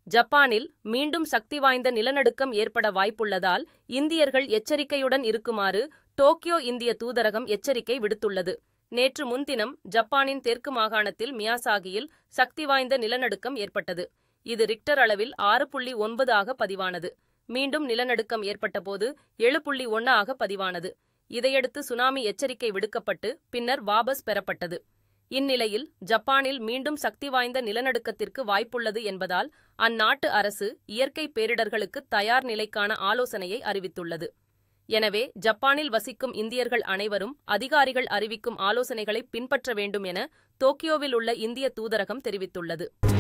ஜப்பானில் மீண்டும் சக்தி வாய்ந்த நிலநடுக்கம் ஏற்பட வாய்ப்புள்ளதால் இந்தியர்கள் எச்சரிக்கையுடன் இருக்குமாறு டோக்கியோ இந்திய தூதரகம் எச்சரிக்கை விடுத்துள்ளது. நேற்று முன்தினம் ஜப்பானின் தெற்கு மாகாணத்தில் மியாசாகியில் சக்தி வாய்ந்த நிலநடுக்கம் ஏற்பட்டது. இது ரிக்டர் அளவில் 6.9 ஆக பதிவானது. மீண்டும் நிலநடுக்கம் ஏற்பட்டபோது 7.1 ஆக பதிவானது. இதையடுத்து சுனாமி எச்சரிக்கை விடுக்கப்பட்டு பின்னர் வாபஸ் பெறப்பட்டது. இந்நிலையில் ஜப்பானில் மீண்டும் சக்தி வாய்ந்த நிலநடுக்கத்திற்கு வாய்ப்புள்ளது என்பதால் அந்நாட்டு அரசு இயற்கை பேரிடர்களுக்கு தயார் நிலைக்கான ஆலோசனையை அறிவித்துள்ளது. எனவே ஜப்பானில் வசிக்கும் இந்தியர்கள் அனைவரும் அதிகாரிகள் அறிவிக்கும் ஆலோசனைகளை பின்பற்ற வேண்டும் என டோக்கியோவில் உள்ள இந்திய தூதரகம் தெரிவித்துள்ளது.